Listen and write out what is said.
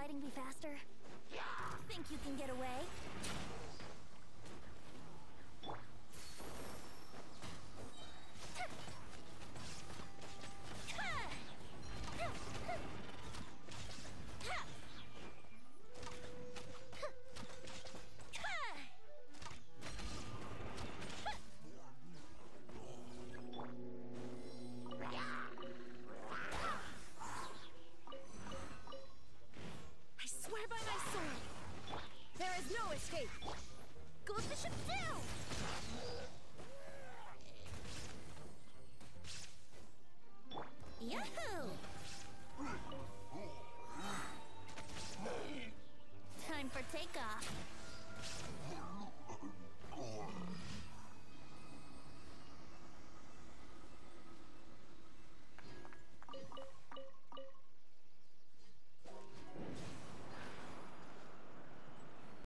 fighting be faster? Think you can get away? I swear by my sword, there is no escape. Goes the ship down!